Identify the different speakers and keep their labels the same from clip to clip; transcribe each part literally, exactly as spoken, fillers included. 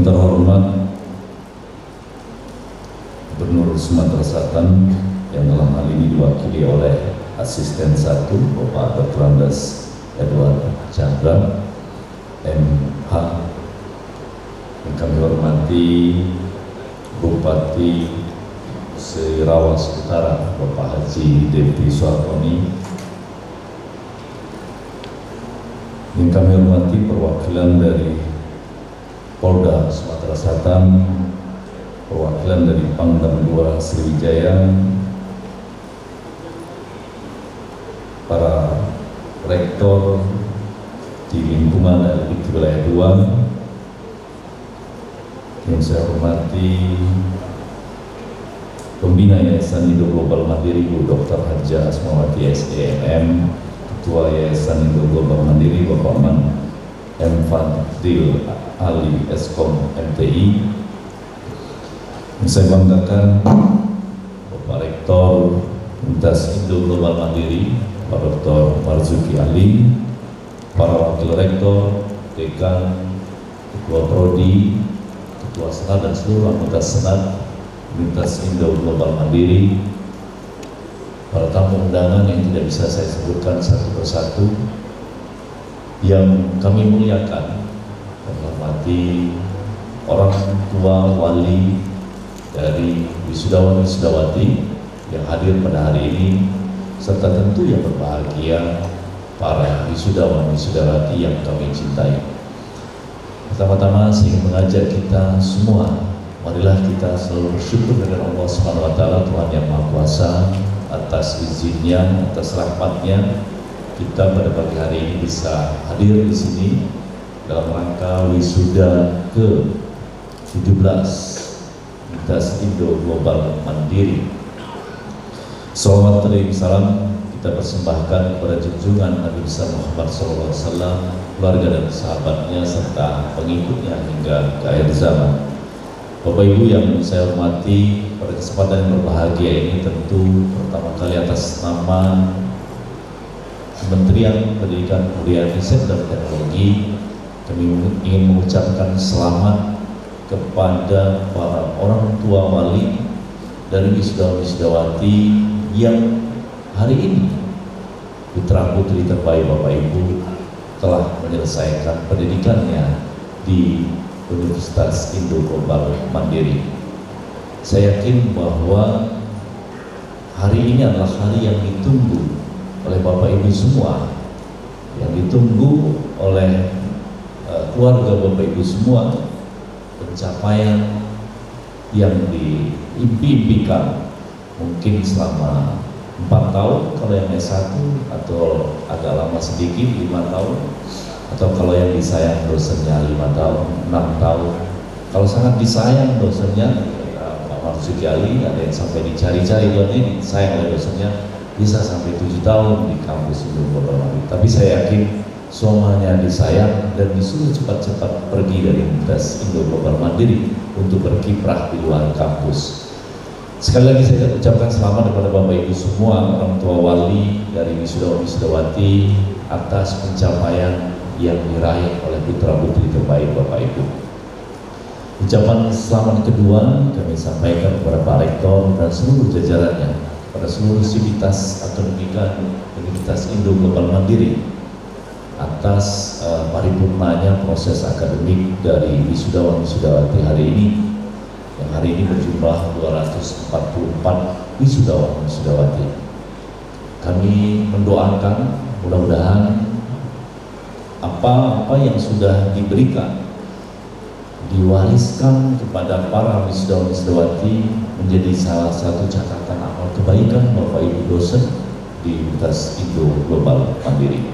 Speaker 1: terhormat Gubernur Sumatera Selatan yang dalam hal ini diwakili oleh Asisten satu Bapak Doktor Andes Edward Chandra M H, yang kami hormati Bupati Sirawas Utara Bapak Haji Devi Suartoni, yang kami hormati perwakilan dari Polda Sumatera Selatan, perwakilan dari Pangdam dua Sriwijaya, para rektor di lingkungan L P T Wilayah dua, yang saya hormati Pembina Yayasan Indo Global Mandiri Bu Doktor Hadja Asmawati S E M, Ketua Yayasan Indo Global Mandiri Bapak Man M Fadil Ali Eskom M T I, yang saya banggakan Bapak Rektor Universitas Indo Global Mandiri Pak Doktor Marzuki Ali, para Wakil Rektor, Dekan, Ketua Prodi, Ketua Senat dan seluruh anggota Senat Universitas Indo Global Mandiri, para tamu undangan yang tidak bisa saya sebutkan satu persatu, yang kami muliakan, menghormati orang tua wali dari wisudawan wisudawati yang hadir pada hari ini, serta tentu yang berbahagia para wisudawan wisudawati yang kami cintai. Pertama-tama saya ingin mengajak kita semua, marilah kita selalu bersyukur dengan Allah Subhanahu Wa Taala, Tuhan yang Maha Kuasa, atas izinnya, atas rahmatnya kita pada pagi hari ini bisa hadir di sini dalam rangka wisuda ke tujuh belas Universitas Indo Global Mandiri. Salawat dan salam kita persembahkan kepada junjungan Nabi besar Muhammad shallallahu alaihi wasallam, keluarga dan sahabatnya serta pengikutnya hingga ke akhir zaman. Bapak Ibu yang saya hormati, pada kesempatan yang berbahagia ini tentu pertama kali atas nama Kementerian Pendidikan, Kebudayaan, Riset dan Teknologi, kami ingin mengucapkan selamat kepada para orang tua wali dari wisudawan-wisudawati yang hari ini putra putri terbaik Bapak Ibu telah menyelesaikan pendidikannya di Universitas Indo Global Mandiri. Saya yakin bahwa hari ini adalah hari yang ditunggu oleh Bapak Ibu semua, yang ditunggu oleh uh, keluarga Bapak Ibu semua, pencapaian yang diimpi-impikan mungkin selama empat tahun kalau yang S satu, atau agak lama sedikit lima tahun, atau kalau yang disayang dosennya lima tahun, enam tahun. Kalau sangat disayang dosennya, Pak Marzuki Ali, ada yang sampai dicari-cari buat ini, disayang oleh dosennya, bisa sampai tujuh tahun di kampus Indo Global Mandiri. Tapi saya yakin semuanya disayang dan disuruh cepat-cepat pergi dari Universitas Indo Global Mandiri untuk berkiprah di luar kampus. Sekali lagi saya ucapkan selamat kepada Bapak Ibu semua, orang tua wali dari wisudawan-wisudawati atas pencapaian yang diraih oleh putra putri terbaik Bapak Ibu. Ucapan selamat kedua kami sampaikan kepada Pak Rektor dan seluruh jajarannya, pada seluruh sivitas akademika Universitas Indo Global Mandiri atas uh, paripurnanya proses akademik dari wisudawan-wisudawati hari ini, yang hari ini berjumlah dua ratus empat puluh empat wisudawan-wisudawati. Kami mendoakan mudah-mudahan apa-apa yang sudah diberikan, diwariskan kepada para wisudawan-wisudawati menjadi salah satu catatan amal kebaikan Bapak Ibu dosen di Universitas Indo Global Mandiri.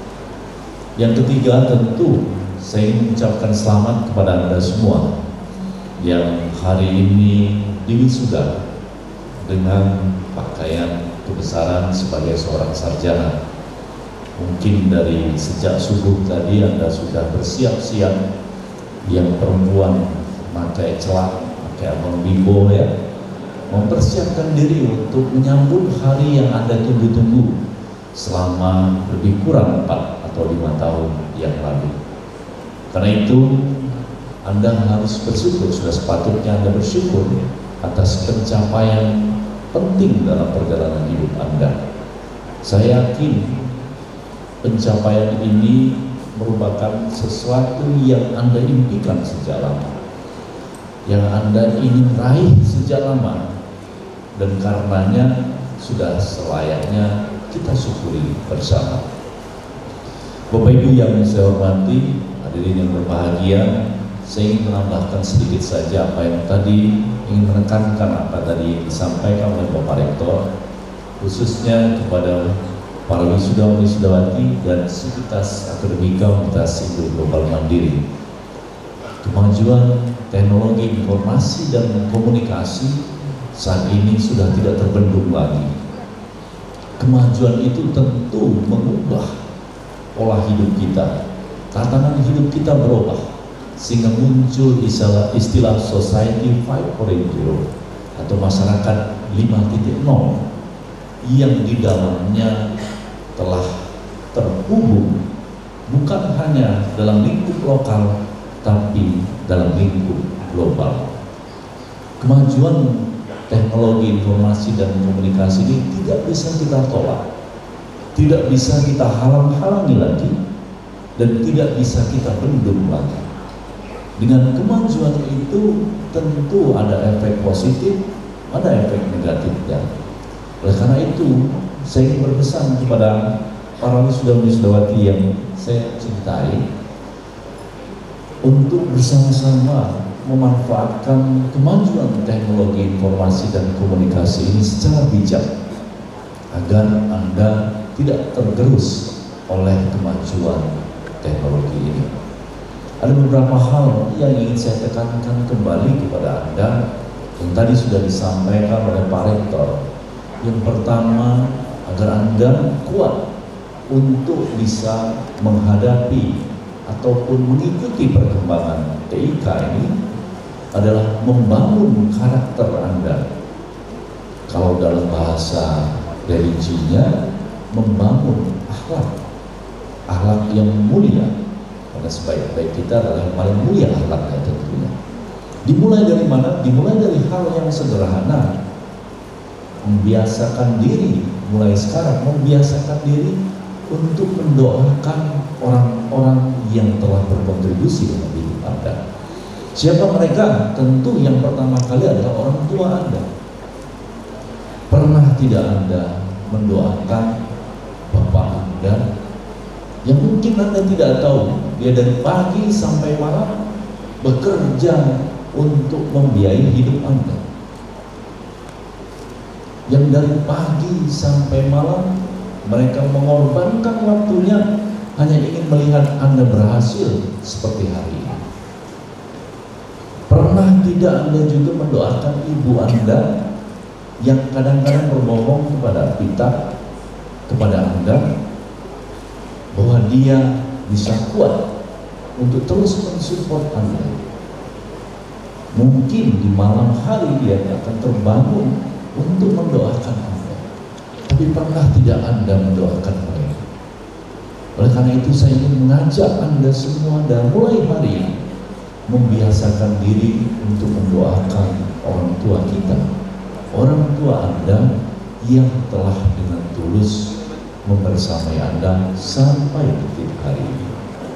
Speaker 1: Yang ketiga, tentu saya ingin mengucapkan selamat kepada Anda semua yang hari ini diwisuda dengan pakaian kebesaran sebagai seorang sarjana. Mungkin dari sejak subuh tadi Anda sudah bersiap-siap, yang perempuan pakai celak, pakai abang bimbo ya, mempersiapkan diri untuk menyambut hari yang Anda tunggu-tunggu selama lebih kurang empat atau lima tahun yang lalu. Karena itu Anda harus bersyukur, sudah sepatutnya Anda bersyukur atas pencapaian penting dalam perjalanan hidup Anda. Saya yakin pencapaian ini merupakan sesuatu yang Anda impikan sejak lama, yang Anda ingin raih sejak lama, dan karenanya sudah selayaknya kita syukuri bersama. Bapak Ibu yang saya hormati, hadirin yang berbahagia, saya ingin menambahkan sedikit saja apa yang tadi, ingin menekankan apa tadi disampaikan oleh Bapak Rektor, khususnya kepada para wisudawan-wisudawati dan Sivitas Akademika Universitas Indo Global Mandiri. Kemajuan teknologi informasi dan komunikasi saat ini sudah tidak terbendung lagi. Kemajuan itu tentu mengubah pola hidup kita, tatanan hidup kita berubah, sehingga muncul istilah, istilah Society lima titik nol atau masyarakat lima titik nol yang di dalamnya telah terhubung bukan hanya dalam lingkup lokal tapi dalam lingkup global. Kemajuan teknologi informasi dan komunikasi ini tidak bisa kita tolak, tidak bisa kita halang-halangi lagi, dan tidak bisa kita bendung lagi. Dengan kemajuan itu tentu ada efek positif, ada efek negatifnya. Oleh karena itu, saya ingin berpesan kepada para wisudawan-wisudawati yang saya cintai untuk bersama-sama memanfaatkan kemajuan teknologi informasi dan komunikasi ini secara bijak, agar Anda tidak tergerus oleh kemajuan teknologi ini. Ada beberapa hal yang ingin saya tekankan kembali kepada Anda yang tadi sudah disampaikan oleh Pak Rektor. Yang pertama, agar Anda kuat untuk bisa menghadapi ataupun mengikuti perkembangan T I K ini adalah membangun karakter Anda. Kalau dalam bahasa religinya, membangun akhlak, akhlak yang mulia, karena sebaik-baik kita adalah yang paling mulia akhlaknya tentunya. Dimulai dari mana? Dimulai dari hal yang sederhana. Membiasakan diri, mulai sekarang membiasakan diri untuk mendoakan orang-orang yang telah berkontribusi dalam hidup Anda. Siapa mereka? Tentu yang pertama kali adalah orang tua Anda. Pernah tidak Anda mendoakan bapak Anda yang mungkin Anda tidak tahu, dia dari pagi sampai malam bekerja untuk membiayai hidup Anda, yang dari pagi sampai malam mereka mengorbankan waktunya hanya ingin melihat Anda berhasil seperti hari ini. Pernah tidak Anda juga mendoakan ibu Anda yang kadang-kadang berbohong kepada kita, kepada Anda, bahwa dia bisa kuat untuk terus mensupport Anda? Mungkin di malam hari dia akan terbangun untuk mendoakan Anda, tapi pernah tidak Anda mendoakan mereka? Oleh karena itu saya ingin mengajak Anda semua dan mulai hari ini membiasakan diri untuk mendoakan orang tua kita, orang tua Anda yang telah dengan tulus membersamai Anda sampai detik hari ini.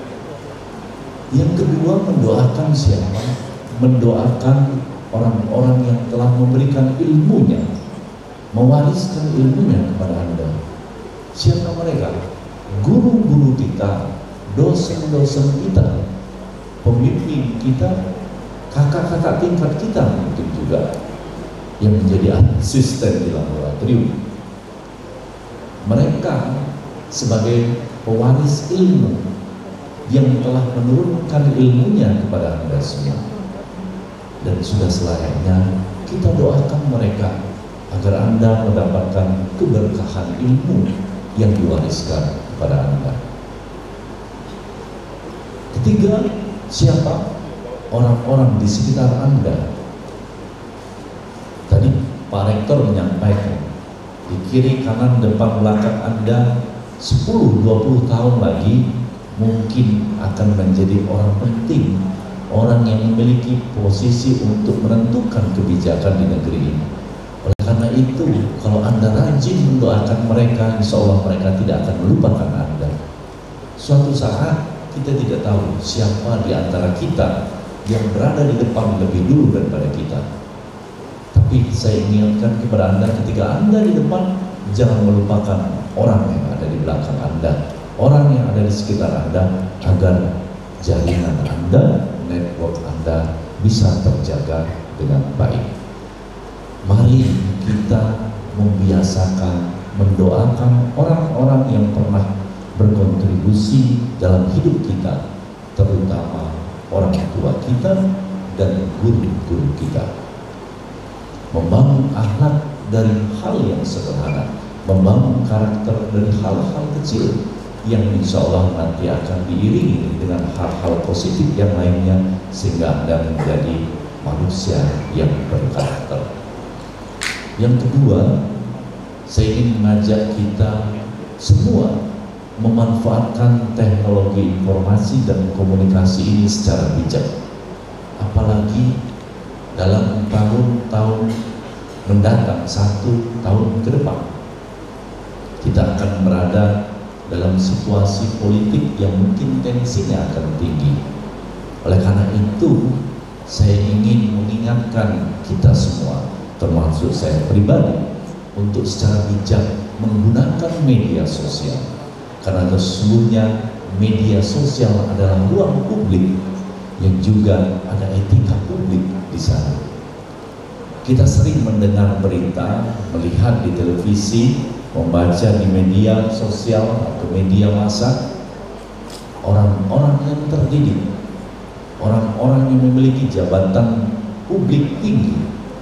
Speaker 1: Yang kedua, mendoakan siapa? Mendoakan orang-orang yang telah memberikan ilmunya, mewariskan ilmunya kepada Anda. Siapa mereka? Guru-guru kita, dosen-dosen kita, pemimpin kita, kakak-kakak tingkat kita mungkin juga yang menjadi asisten di laboratorium. Mereka sebagai pewaris ilmu yang telah menurunkan ilmunya kepada Anda semua, dan sudah selayaknya kita doakan mereka agar Anda mendapatkan keberkahan ilmu yang diwariskan kepada Anda. Ketiga, siapa? Orang-orang di sekitar Anda. Tadi Pak Rektor menyampaikan, di kiri, kanan, depan, belakang Anda sepuluh dua puluh tahun lagi mungkin akan menjadi orang penting orang yang memiliki posisi untuk menentukan kebijakan di negeri ini. Oleh karena itu, kalau Anda rajin mendoakan mereka, insya Allah mereka tidak akan melupakan Anda. Suatu saat kita tidak tahu siapa di antara kita yang berada di depan lebih dulu daripada kita. Tapi saya ingatkan kepada Anda, ketika Anda di depan, jangan melupakan orang yang ada di belakang Anda, orang yang ada di sekitar Anda, agar jaringan Anda, network Anda bisa terjaga dengan baik. Mari kita membiasakan mendoakan orang-orang yang pernah berkontribusi dalam hidup kita, terutama orang tua kita dan guru-guru kita. Membangun akhlak dari hal yang sederhana, membangun karakter dari hal-hal kecil yang insya Allah nanti akan diiringi dengan hal-hal positif yang lainnya, sehingga Anda menjadi manusia yang berkarakter. Yang kedua, saya ingin mengajak kita semua memanfaatkan teknologi informasi dan komunikasi ini secara bijak. Apalagi dalam tahun-tahun mendatang, satu tahun ke depan, kita akan berada dalam situasi politik yang mungkin tensinya akan tinggi. Oleh karena itu, saya ingin mengingatkan kita semua, termasuk saya pribadi, untuk secara bijak menggunakan media sosial. Karena sesungguhnya media sosial adalah ruang publik yang juga ada etika publik di sana. Kita sering mendengar berita, melihat di televisi, membaca di media sosial atau media massa, orang-orang yang terdidik, orang-orang yang memiliki jabatan publik tinggi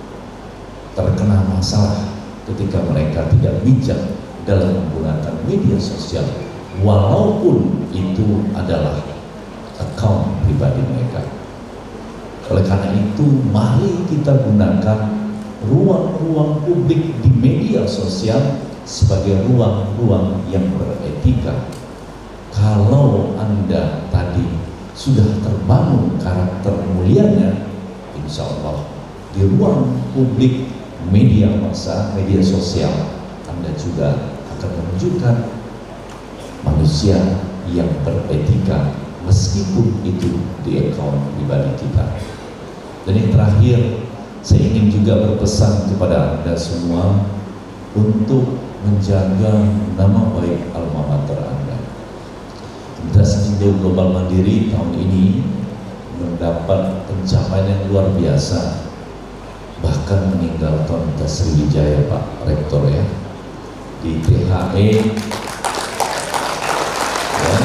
Speaker 1: terkena masalah ketika mereka tidak bijak dalam menggunakan media sosial, walaupun itu adalah account pribadi mereka. Oleh karena itu, mari kita gunakan ruang-ruang publik di media sosial sebagai ruang-ruang yang beretika. Kalau Anda tadi sudah terbangun karakter mulianya, insya Allah di ruang publik media massa, media sosial, Anda juga akan menunjukkan manusia yang beretika, meskipun itu di akun pribadi kita. Dan yang terakhir, saya ingin juga berpesan kepada Anda semua untuk menjaga nama baik alma mater Anda. Universitas Indo Global Mandiri tahun ini mendapat pencapaian yang luar biasa, bahkan meninggalkan Sriwijaya Pak Rektor ya, di T H E ya,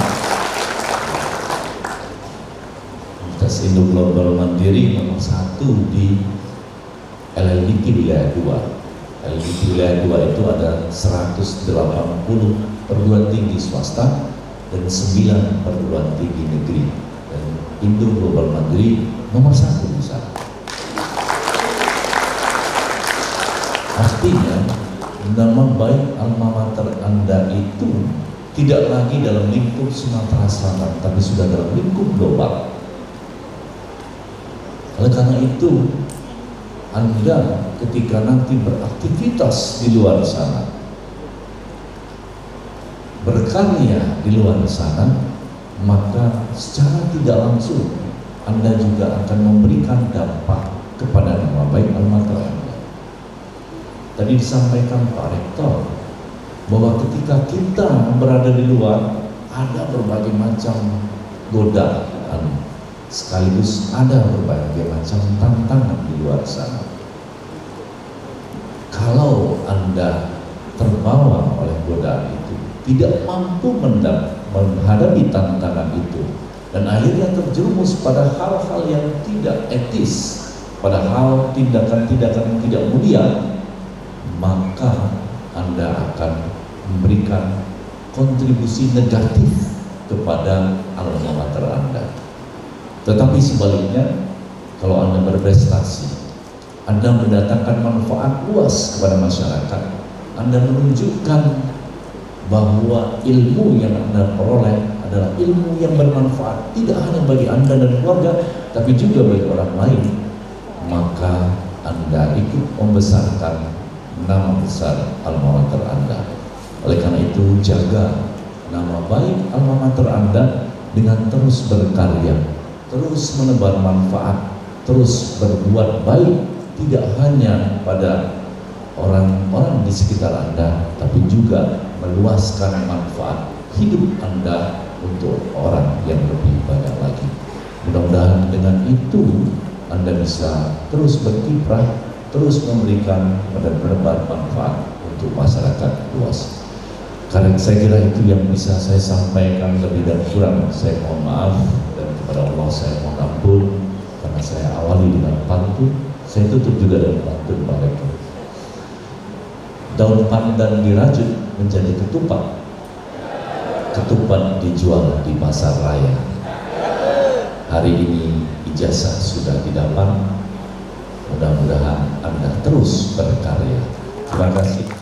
Speaker 1: Universitas Indo Global Mandiri nomor satu di L L D P wilayah dua. L L D P wilayah dua itu ada seratus delapan puluh perguruan tinggi swasta dan sembilan perguruan tinggi negeri, dan Indo Global Mandiri nomor satu di sana. Artinya nama baik alma mater Anda itu tidak lagi dalam lingkup Sumatera Selatan, tapi sudah dalam lingkup global. Oleh karena itu, Anda ketika nanti beraktivitas di luar sana, berkarya di luar sana, maka secara tidak langsung Anda juga akan memberikan dampak kepada nama baik alma mater Anda. Tadi disampaikan Pak Rektor bahwa ketika kita berada di luar, ada berbagai macam godaan, sekaligus ada berbagai macam tantangan di luar sana. Kalau Anda terbawa oleh godaan itu, tidak mampu menghadapi tantangan itu, dan akhirnya terjerumus pada hal-hal yang tidak etis, pada hal tindakan-tindakan yang tidak mulia, maka Anda akan memberikan kontribusi negatif kepada alma mater Anda. Tetapi sebaliknya, kalau Anda berprestasi, Anda mendatangkan manfaat luas kepada masyarakat, Anda menunjukkan bahwa ilmu yang Anda peroleh adalah ilmu yang bermanfaat, tidak hanya bagi Anda dan keluarga, tapi juga bagi orang lain, maka Anda ikut membesarkan nama besar alma mater Anda. Oleh karena itu, jaga nama baik alma mater Anda dengan terus berkarya, terus menebar manfaat, terus berbuat baik, tidak hanya pada orang-orang di sekitar Anda, tapi juga meluaskan manfaat hidup Anda untuk orang yang lebih banyak lagi. Mudah-mudahan dengan itu Anda bisa terus berkiprah, terus memberikan dan menebar manfaat untuk masyarakat luas. Karena saya kira itu yang bisa saya sampaikan, lebih dan kurang saya mohon maaf, dan kepada Allah saya mohon ampun karena saya awali dengan pantun, saya tutup juga dengan pantun mereka. Daun pandan dirajut menjadi ketupat, ketupat dijual di pasar raya. Hari ini ijazah sudah didapat, mudah-mudahan Anda terus berkarya. Terima kasih.